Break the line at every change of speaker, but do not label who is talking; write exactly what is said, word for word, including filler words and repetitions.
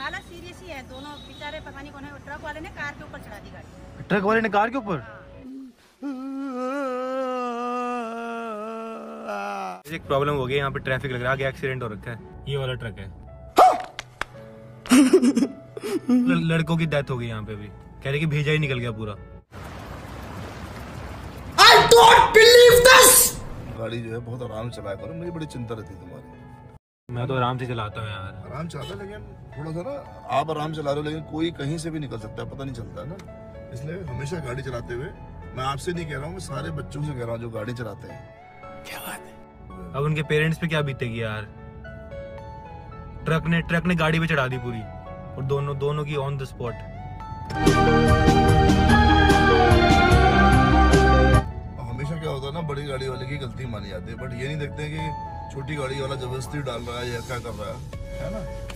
हालत सीरियस ही है, दोनों बेचारे पता नहीं कौन है, ट्रक वाले ने कार के ऊपर चढ़ा दी गाड़ी।
ट्रक वाले ने कार के ऊपर? एक प्रॉब्लम हो गई यहाँ पे, ट्रैफिक लग रहा है, आगे एक्सीडेंट हो रखा है। ये वाला ट्रक है। लड़कों की डेथ हो गई यहाँ पे भी, कह रहे कि भेजा ही निकल गया पूरा।
I don't believe this! गाड़ी जो है बहुत आराम से चलाया करो, मुझे बड़ी चिंता रहती है तुम्हारी।
मैं तो आराम से चलाता हूँ यार।
आराम चलाता, लेकिन थोड़ा सा ना आप आराम चला रहे हो, लेकिन कोई कहीं से भी निकल सकता है, पता नहीं चलता है ना। इसलिए हमेशा गाड़ी चलाते हुए, मैं आपसे नहीं कह रहा हूँ, मैं सारे बच्चों से कह रहा हूँ जो गाड़ी चलाते हैं। क्या बात है?
अब उनके पेरेंट्स पे क्या बीतेगी यार। ट्रक ने ट्रक ने गाड़ी पे चढ़ा दी पूरी, और दोनों दोनों की ऑन द स्पॉट।
हमेशा क्या होता है ना, बड़ी गाड़ी वाले की गलती मानी जाती है, बट ये नहीं देखते कि छोटी गाड़ी वाला जबरदस्ती डाल रहा है या क्या कर रहा है, है ना।